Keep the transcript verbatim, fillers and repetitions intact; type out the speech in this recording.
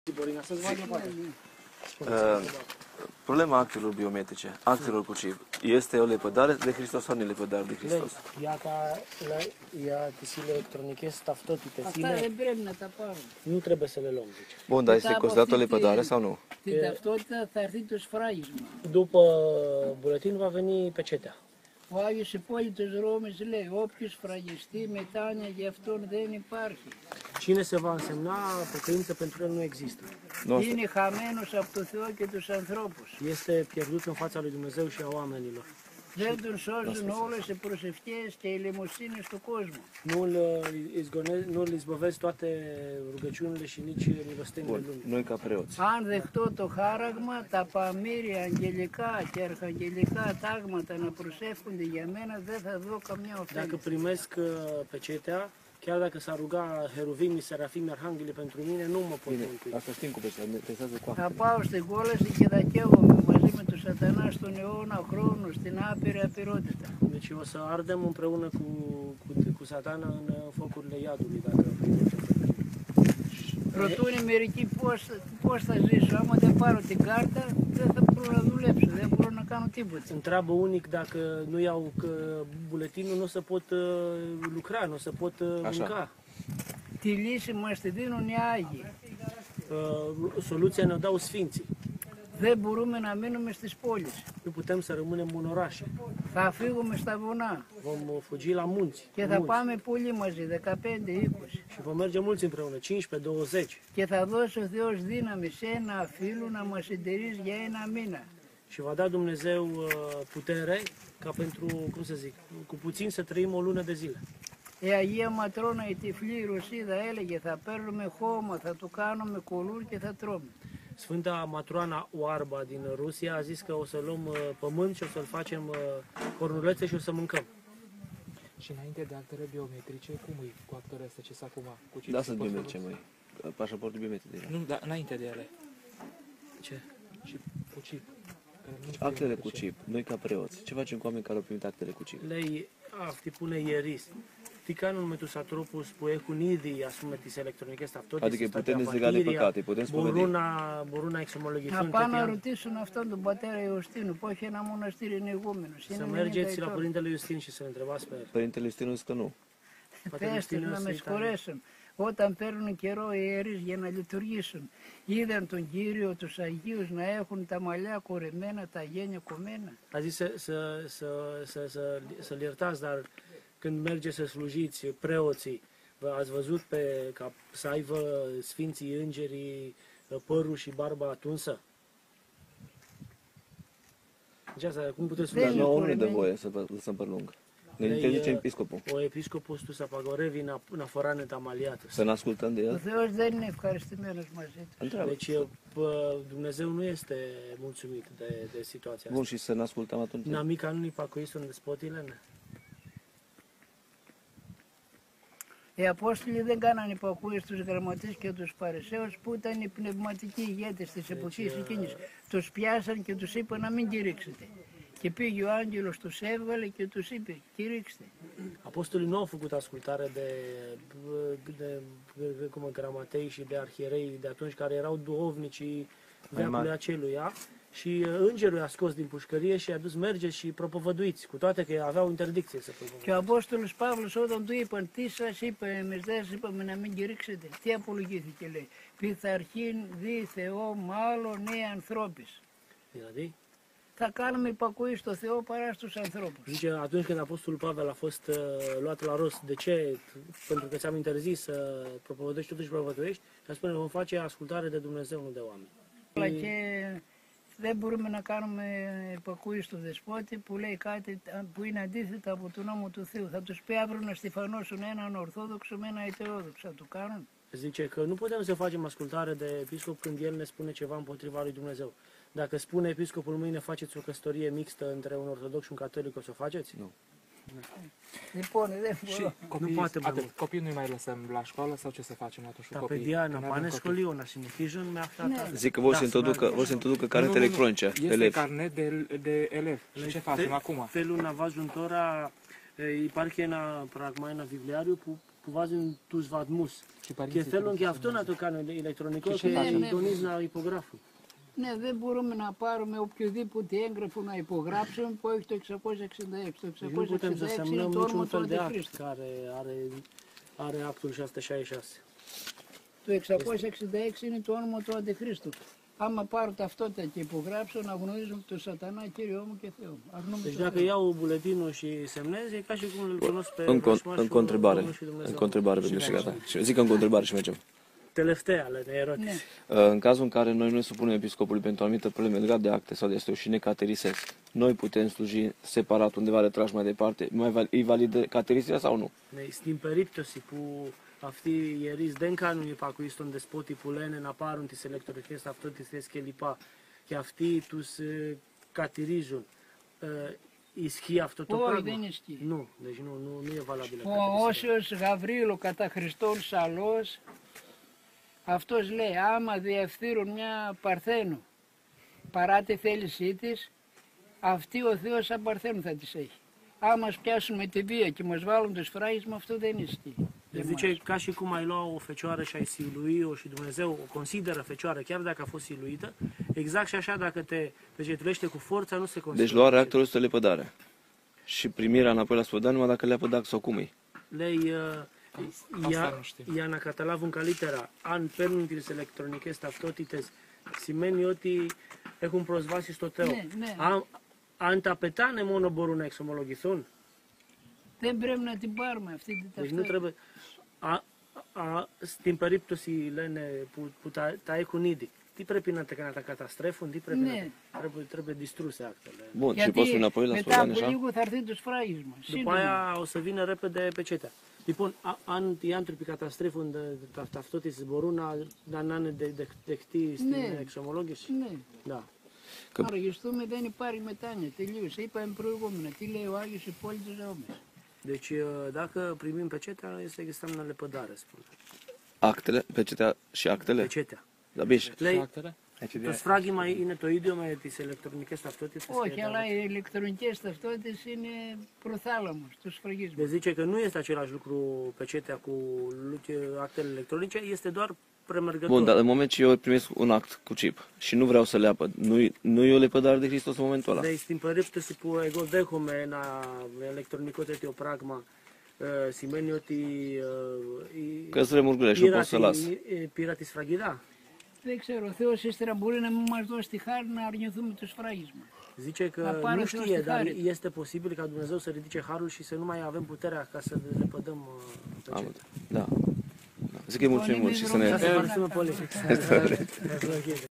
Problema actelor biometrice, actelor cu chip, este o lepădare de Hristos sau nu lepădare de Hristos? Για τις ηλεκτρονικές ταυτότητες Αυτά δεν πρέπει να τα πάρουν. nu trebuie să le luăm, zice. Bun, dar este considerat o lepădare sau nu? Την ταυτότητα θα έρθει το σφράγισμα. După buletin va veni pecetea. Ο Άγιος Υπόλοιπος Ρώμης λέει, όποιος σφραγιστεί μετάνοια για αυτόν δεν υπάρχει. Cine se va însemna pocăință pentru el nu există. Είναι χαμένος από το Θεό και τους ανθρώπους. Este pierdut în fața lui Dumnezeu și a oamenilor. Δεν τον σώζουν όλες οι προσευχές και οι λαιμοσύνες του κόσμου. Nu-l izgone- nu-l izbăvesc toate rugăciunile și nici milosteniile Bun, lumii. noi ca preoți. Αν δεχτώ το χάραγμα, τα παμήρια αγγελικά και αρχαγγελικά τάγματα να προσεύχονται για μένα, δεν θα δω καμιά Dacă ωφέλη. primesc uh, pecetea, chiar dacă s-ar ruga heruvimii, serafimii, arhanghelii pentru mine, nu mă pot Bine, mântui. asta știm cu pecetea, ne testează cu Θα actele. πάω στην κόλαση και θα καίγομαι μαζί με τον σατανά στον αιώνα χρόνο, στην άπειρη απειρότητα. Deci o să ardem împreună cu, cu, cu satana în uh, focurile iadului, dacă primim. Ρωτούν μερικοί πώς, πώς θα ζήσω. Άμα δεν πάρω την κάρτα, δεν θα μπορώ να δουλέψω, δεν μπορώ να κάνω τίποτα. Întreabă unic dacă nu iau că buletinul, nu o să pot uh, lucra, nu o să pot uh, Așa. mânca. Τη λύση μας τη δίνουν οι Άγιοι. Uh, soluția ne-o dau sfinții. Δεν μπορούμε να μείνουμε στις πόλεις. Nu putem să rămânem în orașe. Θα φύγουμε στα βουνά Vom uh, fugi la munți. και în θα munți. πάμε πολύ μαζί, δεκαπέντε είκοσι. Și vom merge mulți împreună, cincisprezece douăzeci. Και θα δώσει ο Θεός δύναμη σε ένα φίλο να μας συντηρήσει για ένα μήνα. Și va da Dumnezeu uh, putere ca pentru, cum să zic, cu puțin să trăim o lună de zile. Η Αγία Ματρόνα η τυφλή Ρωσίδα έλεγε θα παίρνουμε χώμα, θα του κάνουμε κουλούρ και θα τρώμε. Sfânta Matroana Oarba din Rusia a zis că o să luăm uh, pământ și o să-l facem uh, cornulețe și o să mâncăm. Și înainte de actele biometrice, cum e cu actele astea ce s-a acum? Cu ce Da, se sunt pot biometrice, folosi? măi. Pașaportul biometric deja. Nu, dar înainte de ele. Ce? Și cu chip. Care nu știu Actele de cu ce. chip, noi ca preoți, ce facem cu oameni care au primit actele cu chip? Λέει, αυτή που είναι ιερείς. Τι κάνουν με τους ανθρώπους που έχουν ήδη, ας πούμε, τις ηλεκτρονικές ταυτότητες, Adică îi τα putem dezlega de διαβατήρια, păcate, îi putem μπορούν spăvădi. να, μπορούν να εξομολογηθούν Να πάνε να τέτοια. ρωτήσουν αυτόν τον πατέρα Ιωστίνου που έχει ένα μοναστήρι ενηγούμενος. Să Είναι mergeți la ενενήντα ετών. Părintele Iustin și să-l întrebați pe el. Părintele Iustin zis că nu. Πατέρα Πες τους Ιουστίνιος να με ήταν- συγχωρέσουν. Όταν παίρνουν καιρό οι ιερείς για να λειτουργήσουν, είδαν τον Κύριο, τους Αγίους να έχουν τα μαλλιά κορεμένα, τα γένια κομμένα. A zis să, să, să, să, să, să-l iertați, dar când mergeți să slujiți preoții, vă ați văzut pe, ca să aibă sfinții îngerii părul și barba atunsă? Deci asta, cum puteți Dar sluji? nouă nu ne dă voie să vă- lăsăm pe lung. Ne Λέει, interzice uh, episcopul. Ο επίσκοπος τους απαγορεύει να, να φοράνε τα μαλλιά τους. Să ne ascultăm de Ο el? Θεός δεν είναι ευχαριστημένος μαζί του. Întreabă. Deci pă, Dumnezeu nu este mulțumit de, de situația Bun, asta. și să ne ascultăm atunci? Να μην κάνουν υπακοή στον δεσπότη, λένε. Οι Απόστολοι δεν κάνανε υπακούει στους γραμματείς και τους Φαρισαίους που ήταν οι πνευματικοί ηγέτες της εποχής εκείνης. Τους πιάσαν και τους είπαν να μην κηρύξετε. Και πήγε ο άγγελος, τους έβγαλε και τους είπε κηρύξτε. Apostolii nu au făcut ascultare de, de, de cum, gramatei și de arhierei de atunci, care erau duhovnicii veacului aceluia, și îngerul a scos din pușcărie și a dus mergeți și propovăduiți, cu toate că aveau interdicție să Και ο propovăduiți. Απόστολος Παύλος όταν του είπαν τι σας είπε, εμείς δεν σας είπαμε να μην κηρύξετε. Τι απολογήθηκε λέει. Πειθαρχήν δι Θεό μάλλον νέοι ανθρώπης. Δηλαδή, Θα κάνουμε υπακούει στο Θεό παρά στους ανθρώπους. zice, atunci când Apostolul Pavel a fost uh, luat la rost, de ce? Pentru că ți-am interzis să propovăduiești, totuși propovăduiești, și a spune, vom face ascultare de Dumnezeu, nu de oameni. Αλλά και δεν μπορούμε να κάνουμε υπακούει στο δεσπότη που λέει κάτι που είναι αντίθετα από τον νόμο του Θεού. Θα τους πει αύριο να στιφανώσουν έναν Ορθόδοξο με ένα Ιτεόδοξο. Θα το κάνουν. Zice că nu putem să facem ascultare de episcop când el ne spune ceva împotriva lui Dumnezeu. Dacă spune episcopul mâine faceți o căsătorie mixtă între un ortodox și un catolic, o să o faceți? Nu. Λοιπόν, δεν Și μπορώ. copiii, poate mai atât, mult. copiii nu-i mai lăsăm la școală sau ce să facem atunci cu Τα copiii? παιδιά Că να noi πάνε avem copii. σχολείο, να συνεχίζουν με αυτά τα... Zic că vor să Da, introducă, să vor să introducă Nu, carnete nu, nu. electronice, Este elevi. carnet de, de elev. Și ce facem acum? Θέλουν να βάζουν τώρα, ε, υπάρχει ένα πράγμα, ένα βιβλιάριο που, που βάζουν τους βαθμούς Και και παρήνθητη θέλουν και προς αυτό να το κάνουν ηλεκτρονικό Και και σε φάση. συντονίζουν υπογράφουν. Ναι, δεν μπορούμε να πάρουμε οποιοδήποτε έγγραφο να υπογράψουμε που έχει το εξακόσια εξήντα έξι. Το Deci nu putem să εξακόσια εξήντα έξι είναι semnăm το όνομα niciun του fel de act Αντιχρίστου. care are, are actul șase șaizeci și șase. Το εξακόσια εξήντα έξι είναι το όνομα του Αντιχρίστου. Άμα πάρω ταυτότητα και υπογράψω, να γνωρίζουμε τον Σατανά, Κύριό μου και Θεό μου. Αρνούμε Deci τον dacă Θεό. iau buletinul și semnez, e ca și cum îl cunosc pe Încă, o- vrăjmașul încă o întrebare. Domnul și Dumnezeu. Încă o întrebare pentru și gata. Și zic încă o întrebare și mergem. Τελευταία λέτε, ερώτηση. Ναι. În cazul în care noi nu ne supunem episcopului pentru anumite probleme legate de acte sau de astea și ne caterisesc, noi putem sluji separat undeva retrași mai departe, mai val- e validă caterisirea sau nu? Ναι, στην περίπτωση που αυτοί οι ιερείς δεν κάνουν υπακοή στον δεσπότη που λένε να πάρουν τις ηλεκτρονικές ταυτότητες κλπ. Και αυτοί τους ε, κατηρίζουν, ε, ισχύει αυτό το Όχι, πράγμα? δεν ισχύει. Nu, deci nu, nu, nu e valabilă Ο caterisarea. Όσιος Γαβρίλου κατά Χριστόν Σαλός, αυτός λέει άμα διευθύρουν μια Παρθένο παρά τη θέλησή της, αυτή ο Θεός σαν Παρθένο θα της έχει. Άμα πιάσουμε τη βία και μας βάλουν το σφράγισμα, αυτό δεν ισχύει. Deci zice, ca și cum ai lua o fecioară și ai silui-o și Dumnezeu o consideră fecioară, chiar dacă a fost siluită, exact și așa dacă te pecetulește cu forța, nu se consideră. Deci luarea actului este lepădare. Și primirea înapoi la spodani numai dacă le-a pădat sau cum e. Λέει, uh, Asta ja, nu știm. ja να καταλάβουν καλύτερα αν παίρνουν τις ηλεκτρονικές ταυτότητες σημαίνει ότι έχουν προσβάσει στο Θεό. Ναι, ναι. Αν, αν τα πετάνε μόνο μπορούν να εξομολογηθούν. Δεν πρέπει να την πάρουμε αυτή την Deci nu ταυτότητα. trebuie... A, a, στην περίπτωση λένε που, που τα, τα έχουν ήδη, τι πρέπει να τα, να τα καταστρέφουν, τι πρέπει Ναι. να trebuie, trebuie distruse actele. Bun, și poți Γιατί spune înapoi la μετά spodani από așa? λίγο θα έρθει το σφράγισμα. După Σύντομα. aia o să vină repede pecetea. Λοιπόν, a, αν οι άνθρωποι καταστρέφουν τα ταυτότητες μπορούν να, να, να είναι δε- δε- δεχτοί στην Ναι. εξομολόγηση. Ναι. Да. Că- Να οργιστούμε, δεν υπάρχει μετάνοια. Τελείωσε. Είπαμε προηγούμενα. Τι λέει ο Άγιος Υπόλοιπος Ζεώμης. Deci, dacă primim pecetea, este înseamnă lepădare, spune. Actele, pecetea și actele? Pecetea. Da, bine. Λέει, actele? το σφράγισμα είναι το ίδιο με τις ηλεκτρονικές ταυτότητες. Όχι, και αλλά τα- οι ηλεκτρονικές ταυτότητες είναι προθάλαμος του σφραγίσματος. Deci zice că nu este același lucru pecetea cu lu- actele electronice, este doar premergător. Bun, dar în moment ce eu primesc un act cu chip și nu vreau să le apăd, nu, nu e o lepădare de Hristos în momentul ăla? Deci, στην περίπτωση που εγώ δέχομαι ένα ηλεκτρονικό τέτοιο πράγμα, ε, σημαίνει ότι ε, η- Că îți remurgule și eu πήρα, pot să τη, las. ε, πήρα τη σφραγίδα. Δεν ξέρω, ο Θεός ύστερα μπορεί να μην μας δώσει τη χάρη να αρνηθούμε το σφράγισμα. Zice La că pară nu Θεός știe, τη dar χάρη. este posibil ca Dumnezeu să ridice harul și să nu mai avem puterea ca să le pădăm uh, Am, pecetea. da. da. Zic că îi mulțumim mult și să ne... Să vă mulțumim, Poli.